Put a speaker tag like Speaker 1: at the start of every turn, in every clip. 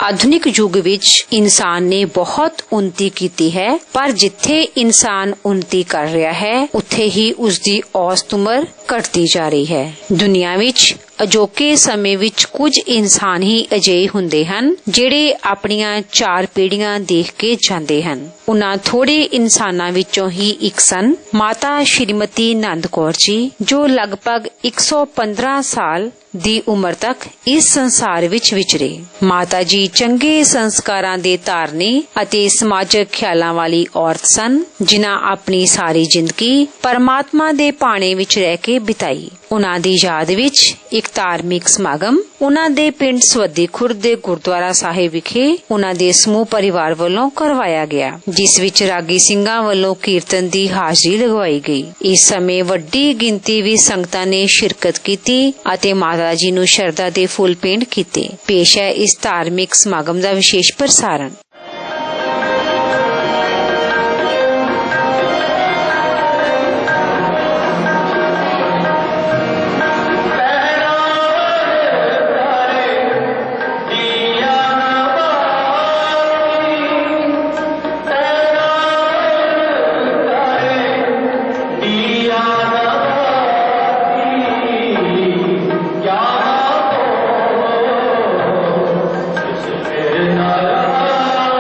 Speaker 1: आधुनिक युग विच इंसान ने बहुत उन्नति की है, पर जिथे इंसान उन्नति कर रहा है उत्थे ही उसकी औसत उम्र घटती जा रही है। दुनिया विच अजोके समय विच कुछ इंसान ही अजिहे हुंदे हन जिहड़े अपनियां 4 पीढ़ियां देख के जांदे हन। उन्हां थोड़े इंसानां विचों ही एक सन माता श्रीमती नंद कौर जी, जो लगभग 115 साल दी उम्र तक इस संसार विच विचरे। माता जी चंगे संस्कारां दे धारनी अते समाजक ख्यालां वाली औरत सन, जिन्हां अपनी सारी जिंदगी परमात्मा दे भाणे विच रह के बिताई। उन्हां दी याद विच एक धार्मिक समागम उन्हां दे पिंड स्वदी खुर्द दे गुरुद्वारा साहिब विखे उन्हां दे समूह परिवार वल्लों करवाया गया, जिस विच रागी ਸਿੰਘਾਂ ਵੱਲੋਂ कीर्तन दी हाजरी लगवाई गई। इस समय वड्डी गिनती विच संगतां ने शिरकत कीती अते माता जी नूं शरधा दे फुल भेंट कीते। पेश है इस धार्मिक समागम दा विशेष प्रसारण।
Speaker 2: Nara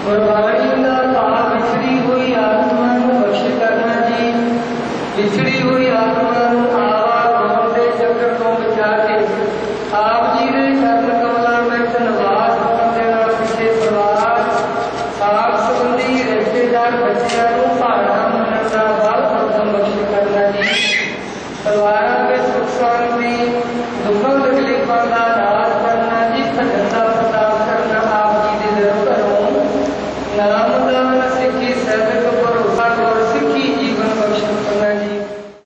Speaker 2: गुरबाणी का भाव विछड़ी हुई आत्मा नूं बख्श करना जी। विछड़ी हुई आत्मा नूं आवा गौण दे चक्कर तो बचा के आप जी दे चरण कमलों में निवास होण देना। पिछे परिवार साथ संबंधी रिश्तेदार बच्चों नूं भाड़ा मनण दा बल हुकम बख्श करना जी। परिवारों के सुख शांति दुखों तकलीफों का नाश करना जी। भजन का प्रताप करना आप जी दे दर घरों नामदान सिक्खी सैनिक भरोसा और सिक्खी जीवन बख्श करना जी।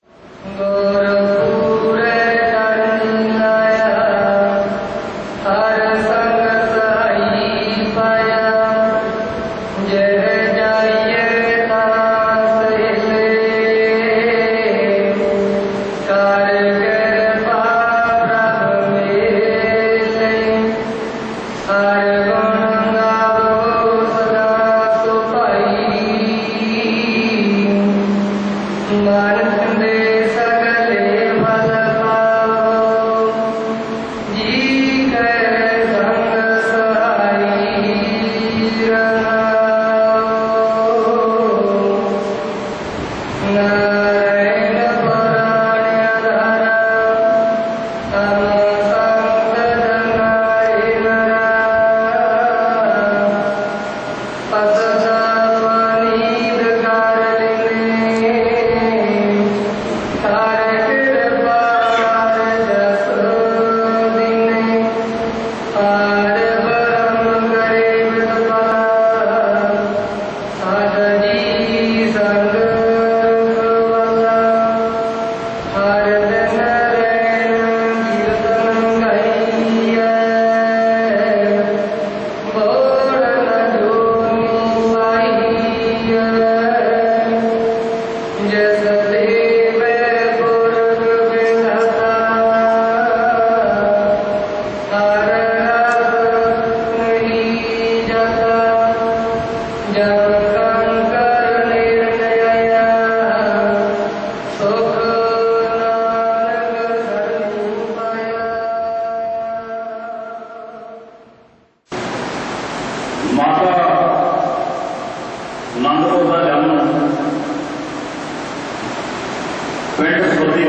Speaker 3: पिंड स्वदी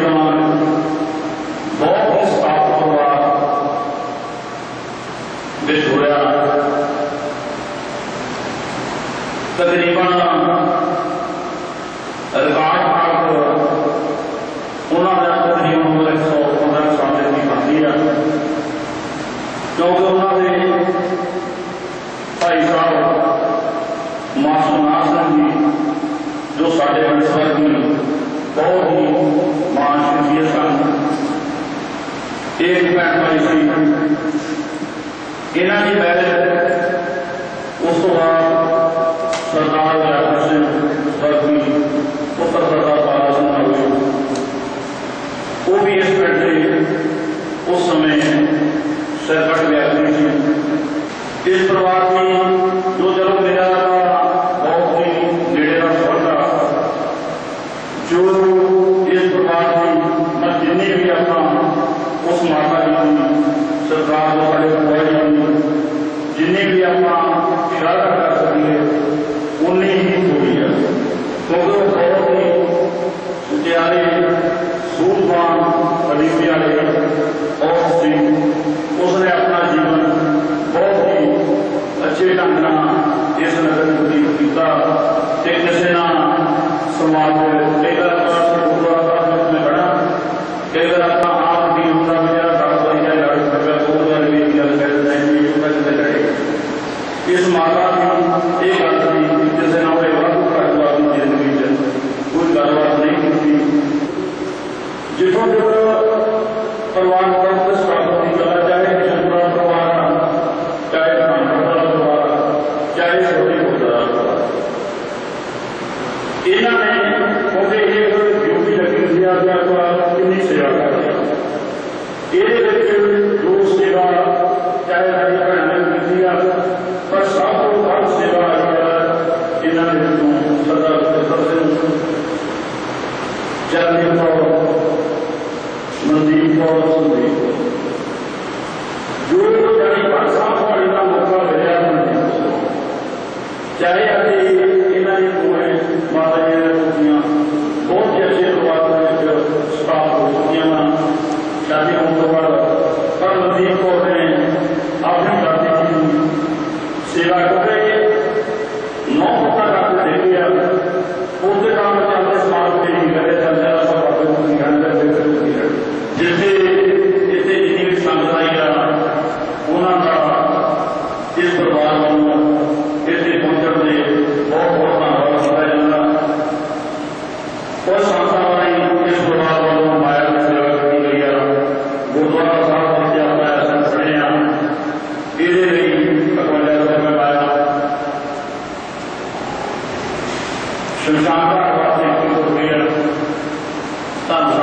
Speaker 3: बहुत ही स्थापित परिवार विच होया। तकरीबन रिकॉर्ड तक उन्होंने तकरीबन 115 साल की बनती है, क्योंकि उन्होंने भाई साहब मासूम सिंह जी जो साढ़े अंसर की बहुत ही मान शख्सियत सन, एक भैन भाई सी, इन्हों की मैरिज उस तो बाद सरदार दयाल सिंह स्वर्दी पुत्र सरदार बाला सिंह हुए, वो भी इस पिंड से उस समय सरकट व्यापी थी। इस परिवार की जो जन्म मेरा बहुत ही नेड़े का संबंध जो इस परिवार की मैं जिन्नी भी अपना उस माता जी सरकार को साढ़े बुआई जिन्नी भी अपना इरादा कर सकी है उन्नी ही थोड़ी है, क्योंकि वो बहुत ही सुचारे सूझवान गरीबी वाले और सी उसने अपना जीवन बहुत ही अच्छे ढंग से इस नगर को किया। किसी ना समाज कई बार गुरुद्वारा में बना, कई बार अपना आप भी होता मेरा दादा या इस माता की एक गल थी किसी ना अपनी जिंदगी कोई गलबात नहीं की। जितों परिवार स्थापना की गल चाहे किशनपुरा परिवार चाहे खानपुरा परिवार चाहे छोटी गुरुद्वारा इन्होंने क्योंकि एक ड्यूटी लगी हुई कितनी सेवा करती ये जो सेवा चाहे हरी भैन ने की पर सब तो बड़ सेवा इन्होंने सरदार चरणजीत कौर मनदीप कौर संदीप जो यानी 5 साल वाली का मौका मिला मनदीप चाहे अभी इन्होंने पूरे माता जी ने मूर्तियां बहुत ही अच्छे परिवार स्थापित हो चुकी हैं शादी होने के बाद पर नदीम कौर ने अपनी दादी जी की सेवा करके 9 फुटा करके देखे उसके काम चलते समाज के लिए करे चलते सब जिससे इतने जितनी भी संगत आई उन्होंने इस परिवार को इतने पहुंचने में बहुत बहुत धन्यवाद किया जाता और संस्था वाली इस परिवार वालों माया की सेवा की गई है गुरुद्वारा साहब जिसे अपना ऐसा खड़े हैं ये अकबल में पाया शमशान घाट वास्ते की धन्यवाद